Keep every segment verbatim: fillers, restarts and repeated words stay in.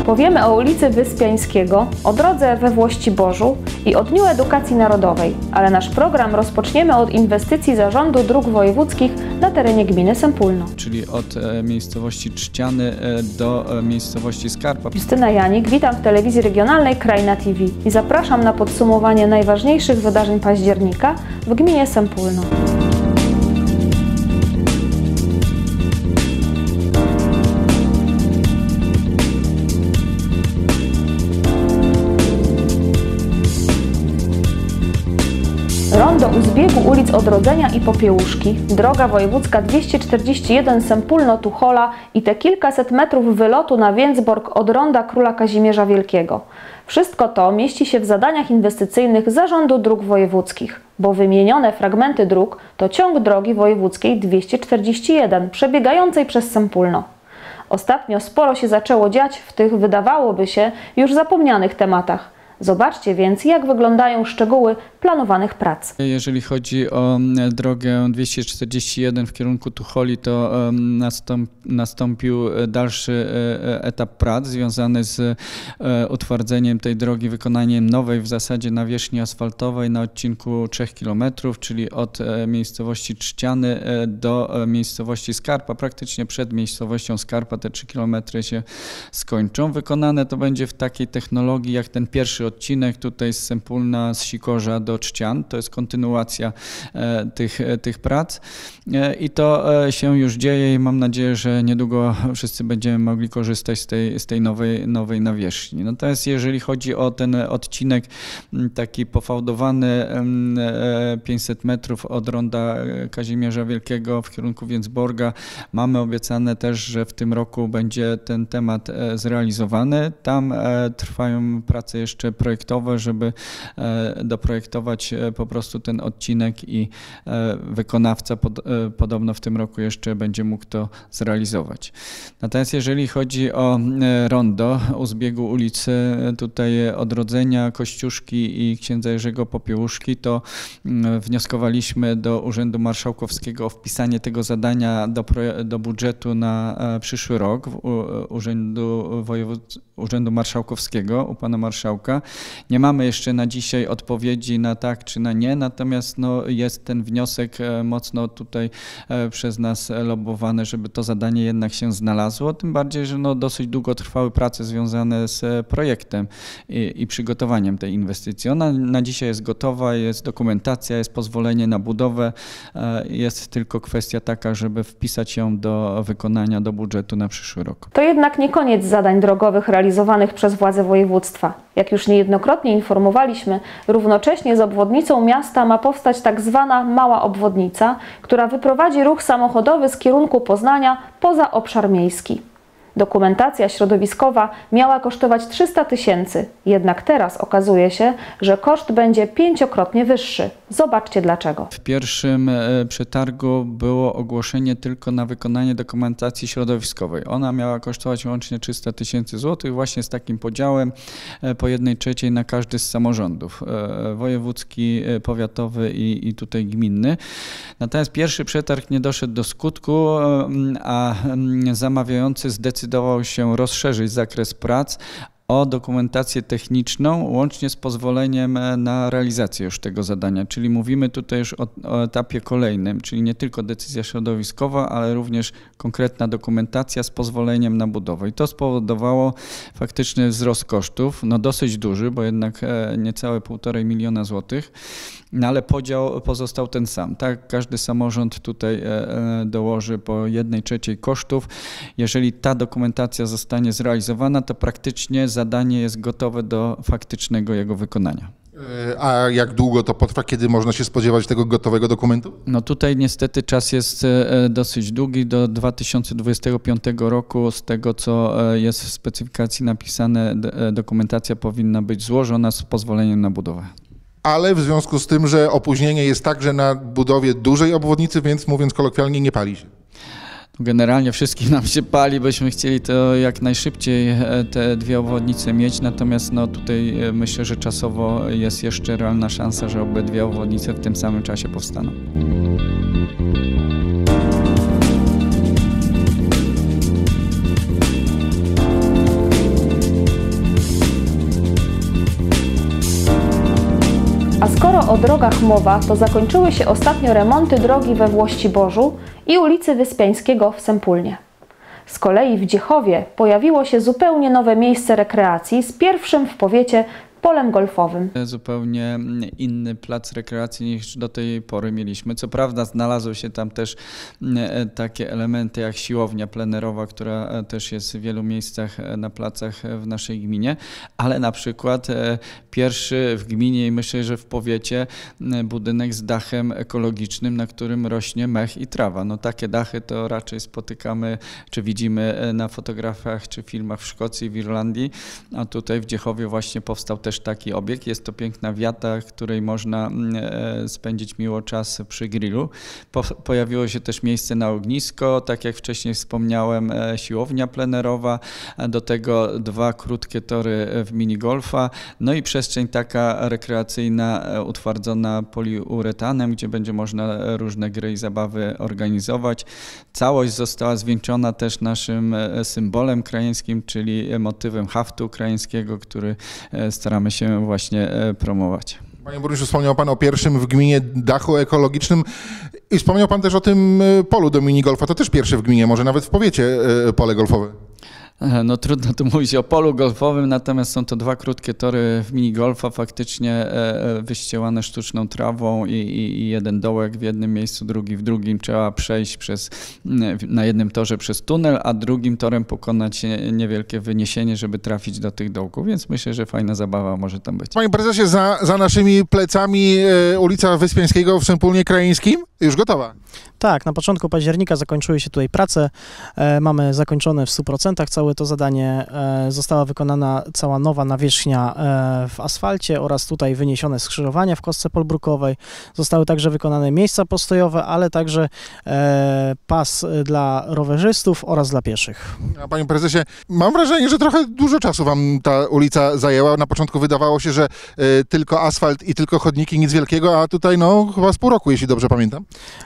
Opowiemy o ulicy Wyspiańskiego, o drodze we Włościborzu i o Dniu Edukacji Narodowej, ale nasz program rozpoczniemy od inwestycji Zarządu Dróg Wojewódzkich na terenie gminy Sępólno. Czyli od e, miejscowości Trzciany e, do e, miejscowości Skarpa. Justyna Janik, witam w telewizji regionalnej Krajna T V i zapraszam na podsumowanie najważniejszych wydarzeń października w gminie Sępólno. Rondo u zbiegu ulic Odrodzenia i Popiełuszki, droga wojewódzka dwieście czterdzieści jeden Sępólno-Tuchola i te kilkaset metrów wylotu na Więcbork od ronda Króla Kazimierza Wielkiego. Wszystko to mieści się w zadaniach inwestycyjnych Zarządu Dróg Wojewódzkich, bo wymienione fragmenty dróg to ciąg drogi wojewódzkiej dwieście czterdzieści jeden przebiegającej przez Sępólno. Ostatnio sporo się zaczęło dziać w tych, wydawałoby się, już zapomnianych tematach. Zobaczcie więc, jak wyglądają szczegóły planowanych prac. Jeżeli chodzi o drogę dwieście czterdzieści jeden w kierunku Tucholi, to nastąpił dalszy etap prac związany z utwardzeniem tej drogi, wykonaniem nowej w zasadzie nawierzchni asfaltowej na odcinku trzech kilometrów, czyli od miejscowości Trzciany do miejscowości Skarpa. Praktycznie przed miejscowością Skarpa te trzy kilometry się skończą. Wykonane to będzie w takiej technologii jak ten pierwszy odcinek tutaj z Sępólna, z Sikorza do Trzcian. To jest kontynuacja e, tych, e, tych prac e, i to e, się już dzieje i mam nadzieję, że niedługo wszyscy będziemy mogli korzystać z tej, z tej nowej, nowej nawierzchni. Natomiast jeżeli chodzi o ten odcinek taki pofałdowany e, pięćset metrów od ronda Kazimierza Wielkiego w kierunku Więcborga, mamy obiecane też, że w tym roku będzie ten temat e, zrealizowany. Tam e, trwają prace jeszcze projektowe, żeby doprojektować po prostu ten odcinek i wykonawca pod, podobno w tym roku jeszcze będzie mógł to zrealizować. Natomiast jeżeli chodzi o rondo u zbiegu ulicy tutaj Odrodzenia, Kościuszki i Księdza Jerzego Popiełuszki, to wnioskowaliśmy do Urzędu Marszałkowskiego o wpisanie tego zadania do, do budżetu na przyszły rok w Urzędu, Wojewód, Urzędu Marszałkowskiego u pana marszałka. Nie mamy jeszcze na dzisiaj odpowiedzi na tak czy na nie, natomiast no, jest ten wniosek mocno tutaj przez nas lobbowany, żeby to zadanie jednak się znalazło, tym bardziej, że no, dosyć długo trwały prace związane z projektem i, i przygotowaniem tej inwestycji. Ona na dzisiaj jest gotowa, jest dokumentacja, jest pozwolenie na budowę, jest tylko kwestia taka, żeby wpisać ją do wykonania do budżetu na przyszły rok. To jednak nie koniec zadań drogowych realizowanych przez władze województwa. Jak już niejednokrotnie informowaliśmy, równocześnie z obwodnicą miasta ma powstać tak zwana mała obwodnica, która wyprowadzi ruch samochodowy z kierunku Poznania poza obszar miejski. Dokumentacja środowiskowa miała kosztować trzysta tysięcy, jednak teraz okazuje się, że koszt będzie pięciokrotnie wyższy. Zobaczcie dlaczego. W pierwszym przetargu było ogłoszenie tylko na wykonanie dokumentacji środowiskowej. Ona miała kosztować łącznie trzysta tysięcy złotych, właśnie z takim podziałem po jednej trzeciej na każdy z samorządów, wojewódzki, powiatowy i, i tutaj gminny. Natomiast pierwszy przetarg nie doszedł do skutku, a zamawiający zdecydował się rozszerzyć zakres prac o dokumentację techniczną, łącznie z pozwoleniem na realizację już tego zadania. Czyli mówimy tutaj już o, o etapie kolejnym, czyli nie tylko decyzja środowiskowa, ale również konkretna dokumentacja z pozwoleniem na budowę. I to spowodowało faktyczny wzrost kosztów, no dosyć duży, bo jednak niecałe półtorej miliona złotych, no ale podział pozostał ten sam. Tak, każdy samorząd tutaj dołoży po jednej trzeciej kosztów. Jeżeli ta dokumentacja zostanie zrealizowana, to praktycznie zadanie jest gotowe do faktycznego jego wykonania. A jak długo to potrwa? Kiedy można się spodziewać tego gotowego dokumentu? No tutaj niestety czas jest dosyć długi, do dwa tysiące dwudziestego piątego roku. Z tego, co jest w specyfikacji napisane, dokumentacja powinna być złożona z pozwoleniem na budowę. Ale w związku z tym, że opóźnienie jest także na budowie dużej obwodnicy, więc mówiąc kolokwialnie, nie pali się. Generalnie wszystkim nam się pali, byśmy chcieli to jak najszybciej te dwie obwodnice mieć, natomiast no tutaj myślę, że czasowo jest jeszcze realna szansa, że obydwie obwodnice w tym samym czasie powstaną. o drogach mowa, to zakończyły się ostatnio remonty drogi we Włościborzu i ulicy Wyspiańskiego w Sępólnie. Z kolei w Dziechowie pojawiło się zupełnie nowe miejsce rekreacji z pierwszym w powiecie polem golfowym. Zupełnie inny plac rekreacji niż do tej pory mieliśmy. Co prawda znalazły się tam też takie elementy jak siłownia plenerowa, która też jest w wielu miejscach na placach w naszej gminie, ale na przykład pierwszy w gminie i myślę, że w powiecie budynek z dachem ekologicznym, na którym rośnie mech i trawa. No takie dachy to raczej spotykamy, czy widzimy na fotografiach, czy filmach w Szkocji, w Irlandii, a tutaj w Dziechowie właśnie powstał też taki obiekt. Jest to piękna wiata, w której można spędzić miło czas przy grillu. Po, pojawiło się też miejsce na ognisko, tak jak wcześniej wspomniałem, siłownia plenerowa, do tego dwa krótkie tory w minigolfa, no i przestrzeń taka rekreacyjna utwardzona poliuretanem, gdzie będzie można różne gry i zabawy organizować. Całość została zwieńczona też naszym symbolem krajeńskim, czyli motywem haftu ukraińskiego, który staramy się właśnie promować. Panie burmistrzu, wspomniał Pan o pierwszym w gminie dachu ekologicznym i wspomniał Pan też o tym polu do minigolfa. To też pierwsze w gminie, może nawet w powiecie pole golfowe. No trudno tu mówić o polu golfowym, natomiast są to dwa krótkie tory w minigolfa, faktycznie wyścielane sztuczną trawą i, i, i jeden dołek w jednym miejscu, drugi w drugim. Trzeba przejść przez, na jednym torze przez tunel, a drugim torem pokonać niewielkie wyniesienie, żeby trafić do tych dołków, więc myślę, że fajna zabawa może tam być. Panie prezesie, za, za naszymi plecami ulica Wyspiańskiego w Sępólnie Krajeńskim już gotowa. Tak, na początku października zakończyły się tutaj prace. E, mamy zakończone w stu procentach całe to zadanie. E, została wykonana cała nowa nawierzchnia e, w asfalcie oraz tutaj wyniesione skrzyżowania w kostce polbrukowej. Zostały także wykonane miejsca postojowe, ale także e, pas dla rowerzystów oraz dla pieszych. A panie prezesie, mam wrażenie, że trochę dużo czasu wam ta ulica zajęła. Na początku wydawało się, że y, tylko asfalt i tylko chodniki, nic wielkiego, a tutaj no chyba z pół roku, jeśli dobrze pamiętam.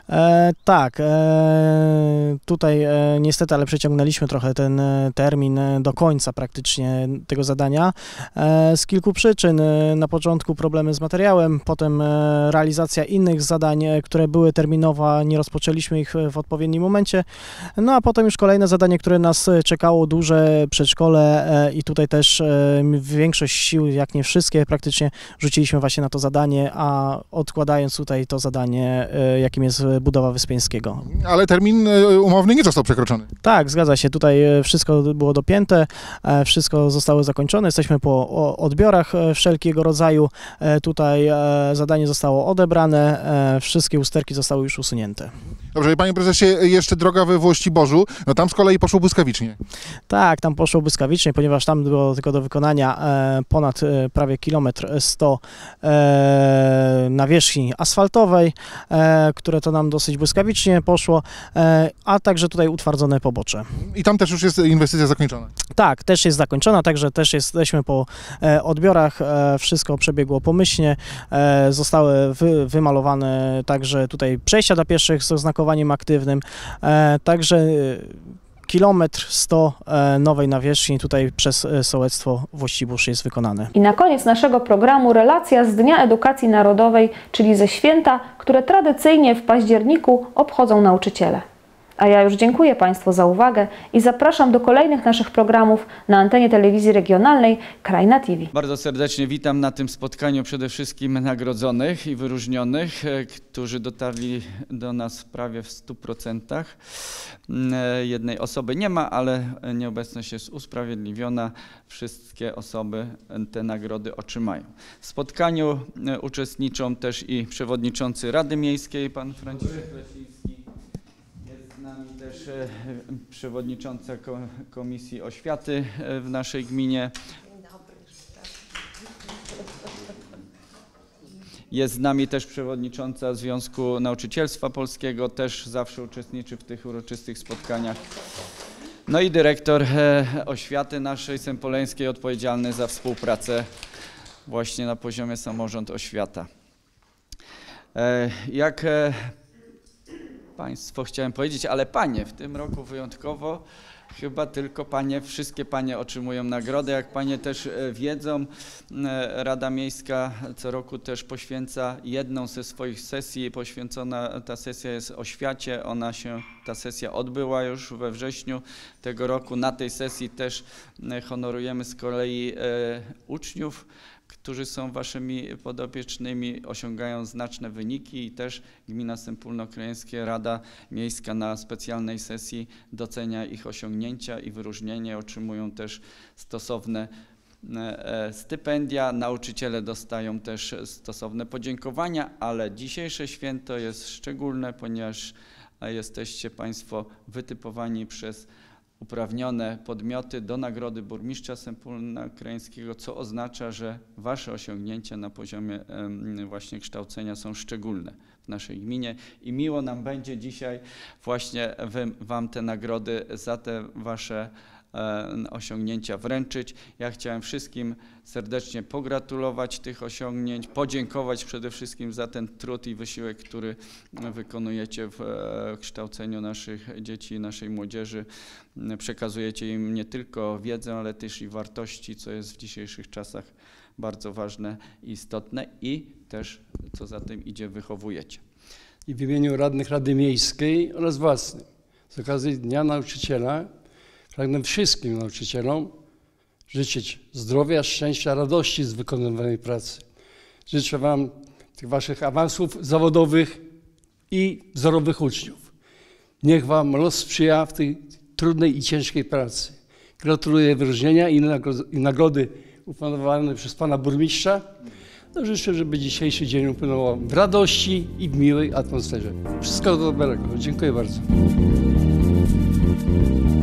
E, tak, e, tutaj e, niestety, ale przeciągnęliśmy trochę ten e, termin e, do końca praktycznie tego zadania e, z kilku przyczyn. E, na początku problemy z materiałem, potem e, realizacja innych zadań, e, które były terminowe, nie rozpoczęliśmy ich w odpowiednim momencie, no a potem już kolejne zadanie, które nas czekało, duże przedszkole e, i tutaj też e, większość sił, jak nie wszystkie, praktycznie rzuciliśmy właśnie na to zadanie, a odkładając tutaj to zadanie, e, jakim jest budowa Wyspiańskiego. Ale termin umowny nie został przekroczony. Tak, zgadza się. Tutaj wszystko było dopięte, wszystko zostało zakończone. Jesteśmy po odbiorach wszelkiego rodzaju. Tutaj zadanie zostało odebrane, wszystkie usterki zostały już usunięte. Dobrze, panie prezesie, jeszcze droga we Włościborzu, no tam z kolei poszło błyskawicznie. Tak, tam poszło błyskawicznie, ponieważ tam było tylko do wykonania ponad prawie kilometr sto nawierzchni asfaltowej, które to nam dosyć błyskawicznie poszło, a także tutaj utwardzone pobocze. I tam też już jest inwestycja zakończona. Tak, też jest zakończona, także też jesteśmy po odbiorach, wszystko przebiegło pomyślnie, zostały wy, wymalowane także tutaj przejścia dla pieszych z oznakowaniem aktywnym, także kilometr sto nowej nawierzchni tutaj przez sołectwo Włościbórz jest wykonane. I na koniec naszego programu relacja z Dnia Edukacji Narodowej, czyli ze święta, które tradycyjnie w październiku obchodzą nauczyciele. A ja już dziękuję Państwu za uwagę i zapraszam do kolejnych naszych programów na antenie telewizji regionalnej Krajna T V. Bardzo serdecznie witam na tym spotkaniu przede wszystkim nagrodzonych i wyróżnionych, którzy dotarli do nas prawie w stu procentach. Jednej osoby nie ma, ale nieobecność jest usprawiedliwiona. Wszystkie osoby te nagrody otrzymają. W spotkaniu uczestniczą też i przewodniczący Rady Miejskiej, pan Franciszek Leciński. Z nami też przewodnicząca Komisji Oświaty w naszej gminie. Jest z nami też przewodnicząca Związku Nauczycielstwa Polskiego, też zawsze uczestniczy w tych uroczystych spotkaniach. No i dyrektor oświaty naszej sępoleńskiej, odpowiedzialny za współpracę właśnie na poziomie samorząd oświata. Jak Państwo chciałem powiedzieć, ale panie, w tym roku wyjątkowo Chyba tylko panie, wszystkie panie otrzymują nagrodę. Jak panie też wiedzą, Rada Miejska co roku też poświęca jedną ze swoich sesji, poświęcona ta sesja jest oświacie. Ona się, ta sesja odbyła już we wrześniu tego roku. Na tej sesji też honorujemy z kolei uczniów, którzy są waszymi podopiecznymi, osiągają znaczne wyniki i też Gmina Sępólno-Krajeńskie, Rada Miejska na specjalnej sesji docenia ich osiągnięcia i wyróżnienie, otrzymują też stosowne stypendia, nauczyciele dostają też stosowne podziękowania, ale dzisiejsze święto jest szczególne, ponieważ jesteście państwo wytypowani przez uprawnione podmioty do nagrody burmistrza Sępólna-Krajeńskiego, co oznacza, że wasze osiągnięcia na poziomie właśnie kształcenia są szczególne w naszej gminie i miło nam będzie dzisiaj właśnie wy, wam te nagrody za te wasze osiągnięcia wręczyć. Ja chciałem wszystkim serdecznie pogratulować tych osiągnięć, podziękować przede wszystkim za ten trud i wysiłek, który wykonujecie w kształceniu naszych dzieci i naszej młodzieży. Przekazujecie im nie tylko wiedzę, ale też i wartości, co jest w dzisiejszych czasach bardzo ważne i istotne i też, co za tym idzie, wychowujecie. I w imieniu radnych Rady Miejskiej oraz własnym z okazji Dnia Nauczyciela pragnę wszystkim nauczycielom życzyć zdrowia, szczęścia, radości z wykonywanej pracy. Życzę wam tych waszych awansów zawodowych i wzorowych uczniów. Niech wam los sprzyja w tej trudnej i ciężkiej pracy. Gratuluję wyróżnienia i nagrody uplanowane przez pana burmistrza. No, życzę, żeby dzisiejszy dzień upłynął w radości i w miłej atmosferze. Wszystkiego dobrego. Dziękuję bardzo.